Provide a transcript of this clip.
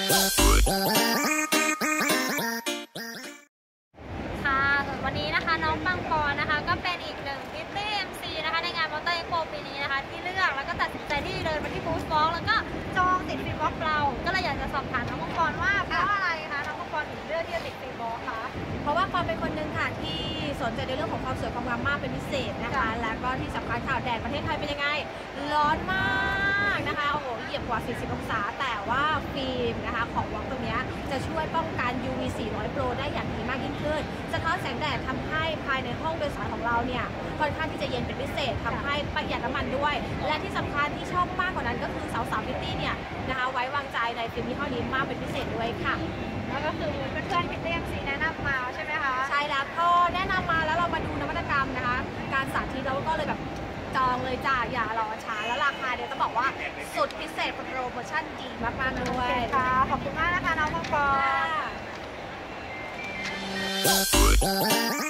ค่ะวันนี้นะคะน้องปังปอนนะคะก็เป็นอีกหนึ่งพิตตี้ MC นะคะในงานมอเตอร์เอ็กโปปีนี้นะคะที่เลือกแล้วก็ตัดสินใจที่เดินมาที่บูธบล็อกแล้วก็จองติดฟิล์มบล็อกเราก็เลยอยากจะสอบถามน้องปังปอนว่าเพราะอะไรคะน้องปังปอนถึงเลือกที่จะติดฟิล์มบล็อกคะเพราะว่าปอนเป็นคนหนึ่งค่ะที่สนใจในเรื่องของความสวยความงามมากเป็นพิเศษนะคะแล้วก็ที่สำคัญข่าวแดดประเทศไทยเป็นยังไงร้อนมากนะคะโอ้โหเหยียบกว่า40 องศาแต่ว่าฟิล์มนะคะของวอล์กตัวนี้จะช่วยป้องกัน UV 400 Pro ได้อย่างดีมากยิ่งขึ้นสะท้อนแสงแดดทำให้ภายในห้องโดยสารของเราเนี่ยค่อนข้างที่จะเย็นเป็นพิเศษทำให้ประหยัดน้ำมันด้วยและที่สำคัญที่ชอบมากกว่านั้นก็คือสาวๆพิตตี้เนี่ยนะคะไว้วางใจในฟิล์มยี่ห้อนี้มากเป็นพิเศษด้วยค่ะแล้วก็คือเพื่อนๆพิตตี้ MC แนะนำมาใช่ไหมคะใช่แล้วพอแนะนำมาแล้วเรามาดูนวัตกรรมนะคะการสาธิตเราก็เลยแบบจองเลยจ้าอย่ารอช้าแล้วราคาเดี๋ยวจะบอกว่าสุดพิเศษโปรโมชั่นดีมากๆด้วยค่ะขอบคุณมากนะคะน้องปังปอน